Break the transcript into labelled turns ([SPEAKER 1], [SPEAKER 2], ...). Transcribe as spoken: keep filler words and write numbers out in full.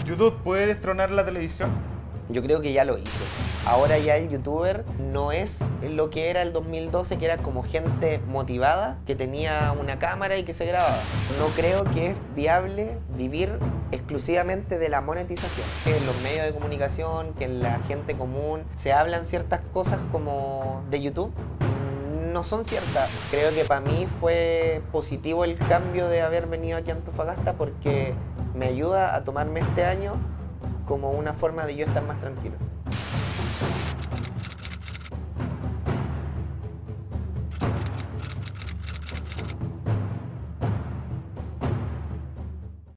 [SPEAKER 1] ¿YouTube puede destronar la televisión?
[SPEAKER 2] Yo creo que ya lo hizo. Ahora ya el youtuber no es lo que era el dos mil doce, que era como gente motivada, que tenía una cámara y que se grababa. No creo que es viable vivir exclusivamente de la monetización. Que en los medios de comunicación, que en la gente común, se hablan ciertas cosas como de YouTube. No son ciertas. Creo que para mí fue positivo el cambio de haber venido aquí a Antofagasta porque me ayuda a tomarme este año como una forma de yo estar más tranquilo.